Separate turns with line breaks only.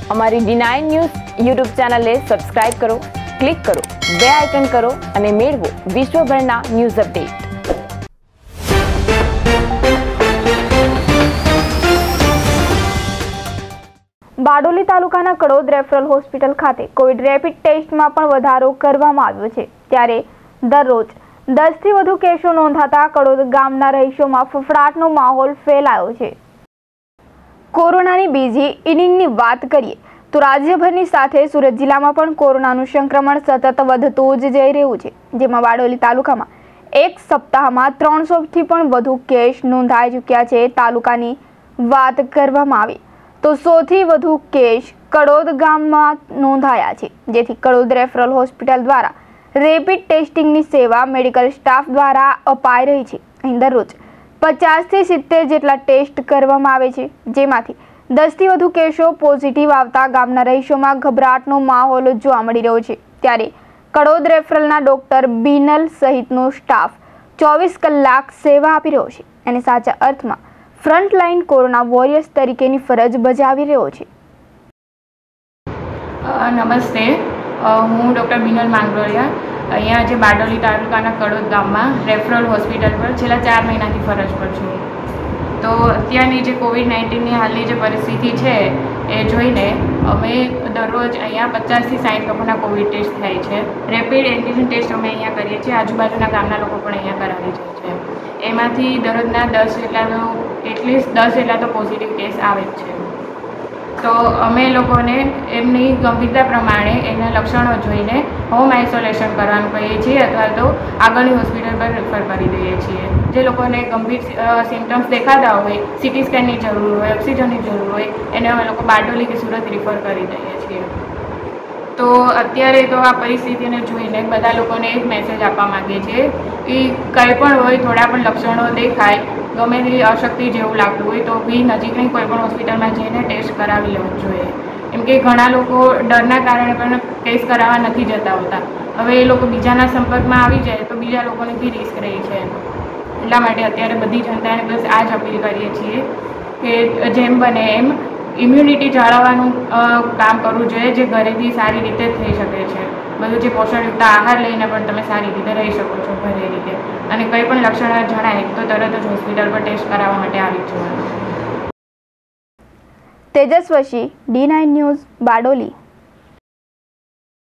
અમારી D9 news YouTube ચેનલને subscribe કરો, ક્લિક કરો, બે આઇકન કરો અને મેળવો વિશ્વભરના ન્યૂઝ અપડેટ.
બારડોલી તાલુકાના કડોદ રેફરલ હોસ્પિટલ ખાતે કોવિડ રેપિડ ટેસ્ટમાં પણ વધારો કરવામાં આવ્યો છે. ત્યારે દરરોજ 10 થી વધુ કેસો નોંધાતા કડોદ ગામના રહીશોમાં ફફડાટનો માહોલ ફેલાયો છે. કોરોનાની બીજી ઇનિંગની વાત કરીએ તો રાજ્યભરની સાથે સુરત જિલ્લામાં પણ કોરોનાનું સંક્રમણ સતત વધતું જ જઈ રહ્યું છે. જેમાં બારડોલી તાલુકામાં એક સપ્તાહમાં 300 થી પણ વધુ કેસ નોંધાઈ ચૂક્યા છે. તાલુકાની વાત કરવામાં આવે તો 100 થી વધુ કેસ કડોદ ગામમાં નોંધાયા છે. જેથી કડોદ રેફરલ હોસ્પિટલ દ્વારા રેપિડ ટેસ્ટિંગની સેવા મેડિકલ સ્ટાફ દ્વારા અપાઈ રહી છે. અહીં દરરોજ 50 થી 70 જેટલા ટેસ્ટ કરવામાં આવે છે, જેમાંથી 10 થી વધુ કેસો પોઝિટિવ આવતા ગામના રહીશોમાં ગભરાટનો માહોલ જોવા મળી રહ્યો છે. ત્યારે કડોદ રેફરલના ડોક્ટર બિનલ સહિતનો સ્ટાફ 24 કલાક સેવા આપી રહ્યો છે અને સાચા અર્થમાં ફ્રન્ટલાઇન કોરોના વોરિયર્સ તરીકેની ફરજ બજાવી રહ્યો છે.
નમસ્તે, હું ડૉક્ટર બિનલ માંગરોળિયા અહીંયા જે બારડોલી તાલુકાના કડોદ ગામમાં રેફરલ હોસ્પિટલ પર છેલ્લા 4 મહિનાથી ફરજ પર છું. તો અત્યારની જે COVID-19ની હાલની જે પરિસ્થિતિ છે એ જોઈને અમે દરરોજ અહીંયા 50 થી 60 લોકોના કોવિડ ટેસ્ટ થાય છે. રેપિડ એન્ટિજન ટેસ્ટ અમે અહીંયા કરીએ છીએ. આજુબાજુના ગામના લોકો પણ અહીંયા કરાવી જાય છે. એમાંથી દરરોજના 10 જેટલા તો પોઝિટિવ કેસ આવે જ છે. તો અમે લોકોને એમની ગંભીરતા પ્રમાણે એના લક્ષણો જોઈને હોમ આઇસોલેશન કરવાનું કહીએ છીએ અથવા તો આગળની હોસ્પિટલ પર રેફર કરી દઈએ છીએ. જે લોકોને ગંભીર સિમ્ટમ્સ દેખાતા હોય, CT સ્કેનની જરૂર હોય, ઓક્સિજનની જરૂર હોય, એને અમે લોકો બારડોલી કે સુરત રિફર કરી દઈએ છીએ. તો અત્યારે તો આ પરિસ્થિતિને જોઈને બધા લોકોને એક મેસેજ આપવા માગીએ છીએ કે કંઈ પણ હોય, થોડા પણ લક્ષણો દેખાય, ગમે તેવી અશક્તિ જેવું લાગતું હોય તો બી નજીકની કોઈ પણ હોસ્પિટલમાં જઈને ટેસ્ટ કરાવી લેવું જોઈએ. કેમ કે ઘણા લોકો ડરના કારણે પણ ટેસ્ટ કરાવવા નથી જતા હોતા. હવે એ લોકો બીજાના સંપર્કમાં આવી જાય તો બીજા લોકોને બી રિસ્ક રહે છે. એટલા માટે અત્યારે બધી જનતાને બસ આ જ અપીલ કરીએ છીએ કે જેમ બને એમ ઇમ્યુનિટી જાળવવાનું કામ કરવું જોઈએ, જે ઘરેથી સારી રીતે થઈ શકે છે. બધું જે પોષણયુક્ત આહાર લઈને પણ તમે સારી રીતે રહી શકો છો ઘરે રીતે. અને કંઈ પણ લક્ષણ જણાય તો તરત જ હોસ્પિટલ પર ટેસ્ટ કરાવવા માટે આવી જવાનું.
તેજસ્વી, D9 ન્યૂઝ, બારડોલી.